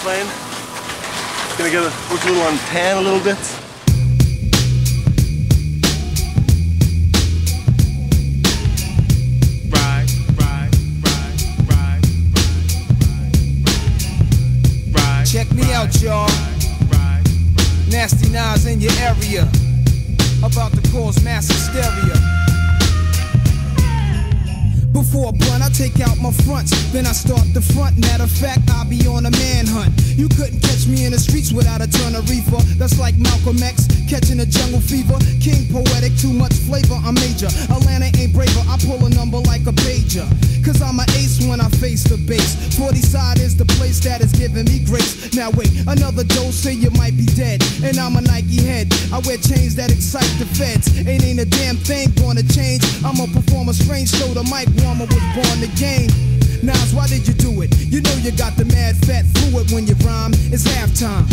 playing. Gonna get work a little on tan a little bit. Check me out, y'all. Nasty Nas in your area, about to cause mass hysteria. Before a blunt, I take out my fronts, then I start the front. Matter of fact, I'll be on a manhunt. You couldn't catch me in the streets without a ton of reefer. That's like Malcolm X catching a jungle fever. King poetic, too much flavor, I'm major. Atlanta ain't braver, I pull a number like a pager. Cause I'm an ace when I face the base. 40 side is the place that is giving me grace. Now wait, another dose and you might be dead. And I'm a Nike head, I wear chains that excite the feds. Ain't a damn thing gonna change. I'ma perform a strange show, the mic warmer was born to game. Nas, why did you do it? You know you got the mad fat fluid when you rhyme. It's halftime.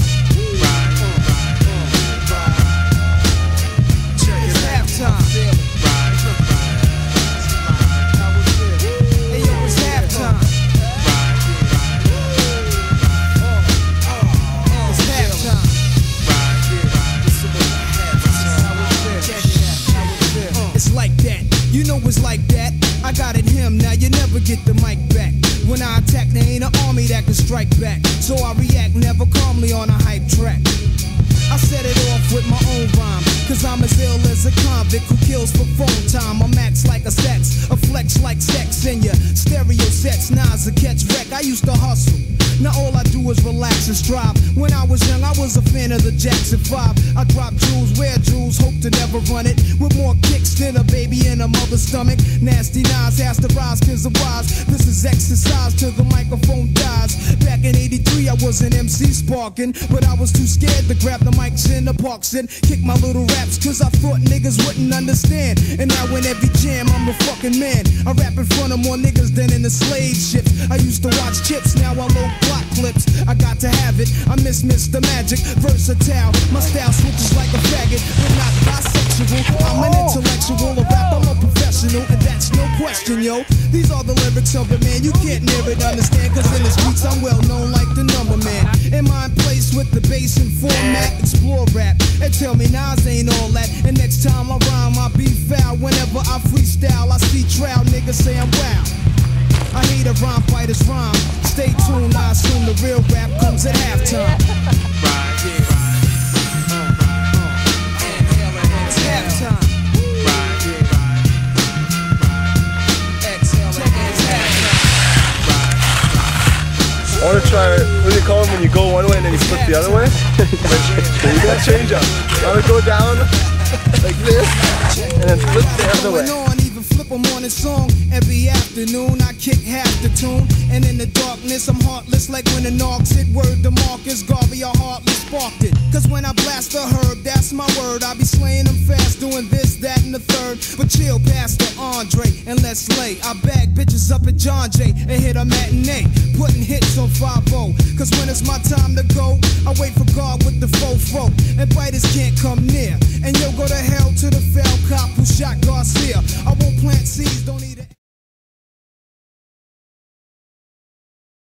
It's halftime. Hey yo, it's halftime. It's halftime. It's like that. You know it's like that. I got it him, now you never get the mic back. When I attack, there ain't an army that can strike back. So I react never calmly on a hype track. I set it off with my own rhyme, cause I'm as ill as a convict who kills for phone time. I'm max like a sex, a flex like sex in your stereo sets. Nas a catch wreck, I used to hustle. Now all I do is relax and strive. When I was young, I was a fan of the Jackson 5. I drop jewels, wear jewels, hope to never run it. With more kicks than a baby in a mother's stomach. Nasty Nas has to rise cause of wise. This is exercise till the microphone dies. Back in 83, I was an MC sparking, but I was too scared to grab the mics in the parks and kick my little raps cause I thought niggas wouldn't understand. And now in every jam, I'm the fucking man. I rap in front of more niggas than in the slave ships. I used to watch Chips, now I load plot clips. I got to have it, I miss Mr. Magic. Versatile, my style switches like a faggot, but not bisexual. I'm an intellectual, a rap, I'm a professional, and that's no question, yo. These are the lyrics of a man, you can't near it understand, cause in the streets I'm well known like the number man. In my place with the bass and format, explore rap, and tell me Nas ain't all that. And next time I rhyme, I be foul. Whenever I freestyle, I see trial niggas say I'm wild. I hate a rhyme fighter's rhyme. Stay tuned, I assume the real rap comes at halftime. It's halftime. I want to try, what do you call them when you go one way and then you flip the other way? Like, you gotta change up. I want to go down like this and then flip the other way. A morning song every afternoon. I kick half the tune, and in the darkness I'm heartless like when the Narcs hit. Word to Marcus Garvey, I hardly sparked it. Cause when I blast the herb, that's my word. I be slaying them fast, doing this, that, and the third. But chill, Pastor Andre, and let's lay. I bag bitches up at John Jay and hit a matinee, putting hits on 5-0. Cause when it's my time to go, I wait for God with the fofo, and biters can't come near. And you'll go to hell to the fell cop who shot Garcia. I won't plant seeds, don't eat it.